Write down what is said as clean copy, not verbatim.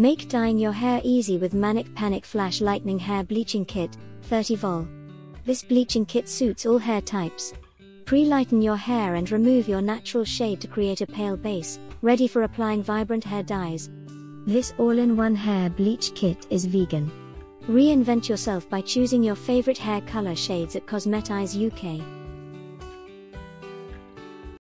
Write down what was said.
Make dyeing your hair easy with Manic Panic Flash Lightning Hair Bleaching Kit, 30 vol. This bleaching kit suits all hair types. Pre-lighten your hair and remove your natural shade to create a pale base, ready for applying vibrant hair dyes. This all-in-one hair bleach kit is vegan. Reinvent yourself by choosing your favorite hair color shades at Cosmetize UK.